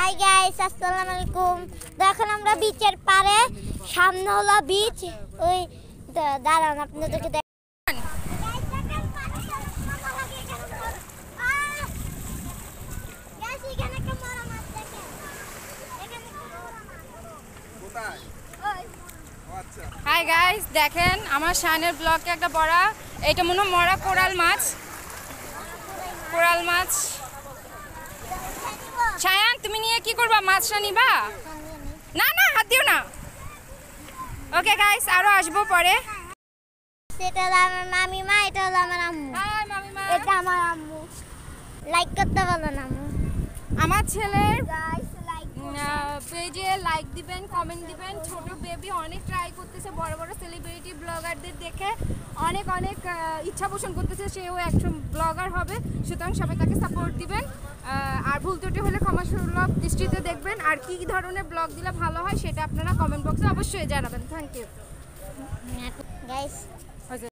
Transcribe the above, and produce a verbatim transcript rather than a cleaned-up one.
Hi guys, আসসালামু আলাইকুম। দেখেন আমরা বিচের পারে, সামনে হলো বিচ। ওই দাঁড়ান আপনাদেরকে দেখ। হাই গাইস, দেখেন আমার শায়নের ব্লগে একটা বড়া, এটা মনে হয় মরা কোরাল মাছ। কোরাল মাছ শায়ান, তুমি নিয়ে কি করবা? মাছটা নিবা? না না, হাত দিও না। ওকে গাইস, আরো আসবো পরে। এটা হলো আমার মামিমা, এটা হলো আমার আম্মু। হাই মামিমা। এটা আমার আম্মু। লাইক করতে বলেন আম্মু। আমার ছেলের গাইস লাইক পেজে লাইক দিবেন, কমেন্ট দিবেন। ছোট বেবি অনেক ট্রাই করতেছে বড় বড় সেলিব্রিটি ব্লগারদের দেখে, অনেক অনেক ইচ্ছা পোষণ করতেছে সেও একজন ব্লগার হবে। সুতরাং সবাই তাকে সাপোর্ট দিবেন, আর ভুল ত্রুটি হলে ক্ষমাসুলভ দৃষ্টিতে দেখবেন। আর কি ধরনের ব্লগ দিলে ভালো হয় সেটা আপনারা কমেন্ট বক্সে অবশ্যই জানাবেন। Thank you guys.